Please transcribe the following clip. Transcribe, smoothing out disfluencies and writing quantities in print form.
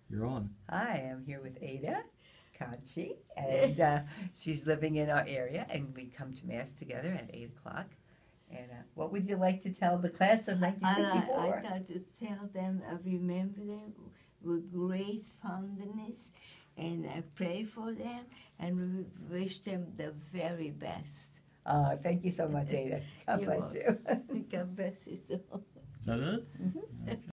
You're on. Hi, I'm here with Ada Conchi, and she's living in our area, and we come to Mass together at 8 o'clock. And what would you like to tell the class of I 1964? thought to tell them I remember them with great fondness, and I pray for them and wish them the very best. Thank you so much, Ada. God You're bless you. God bless you. Is that it? Mhm. Okay.